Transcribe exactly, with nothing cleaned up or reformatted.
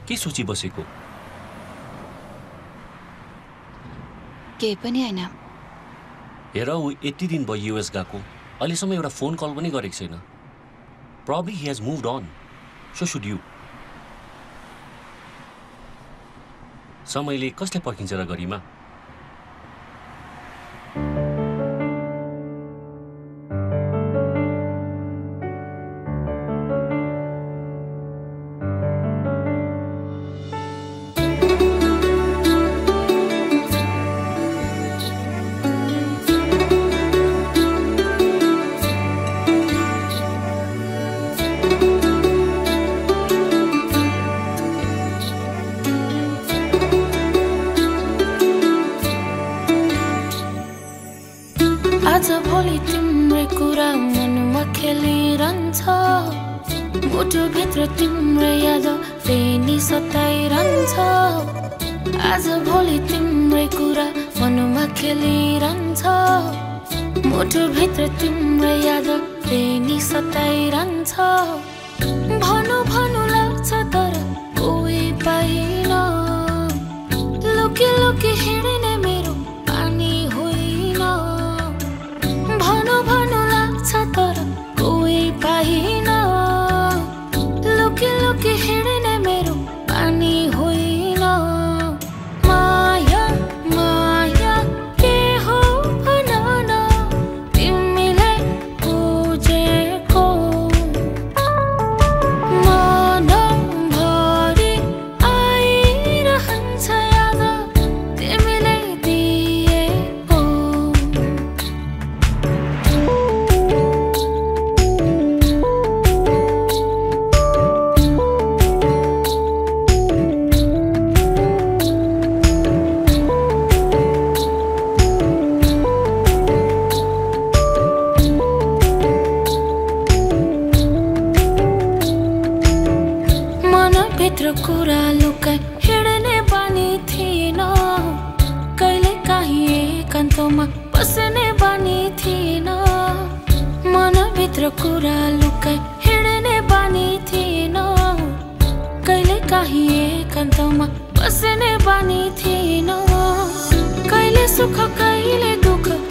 के सोची बसेको? के पनि हैन। हेर उ यति दिन भयो युएस गएको, अहिलेसम्म एउटा फोन कल पनि गरेको छैन। Probably he has moved on. So should you. समयले कसलाई पर्खिन्छ र गरिमा? आजा भोलि तिम्रै कुरा मनमा खेलिरहन्छ, मुटु भित्र तिम्रै याद फेरि सताइरहन्छ। आजा भोलि तिम्रै कुरा मनमा खेलिरहन्छ, मुटु भित्र तिम्रै याद फेरि सताइरहन्छ। भनु भनु लाग्छ तर कोही पाइन, लुकी लुकी हिँड्ने मेरो पानी होइन। भनु भनु लाग्छ तर कोही पाइन, लुकी लुकी हिँड्ने मेरो पानी होइन। माया माया के हो भन न तिमीले खोजेको, मनभरि आइरहन्छ याद तिमीले दिएको। मनभित्र कुरा लुकाई हिँड्ने बानी थिएन, कहिले काहीँ एकान्तमा बस्ने बानी थिएन। मनभित्र कुरा लुकाई हिँड्ने बानी थिएन, कहिले काहीँ एकान्तमा बस्ने बानी थिएन। कहिले सुख कहिले दुःख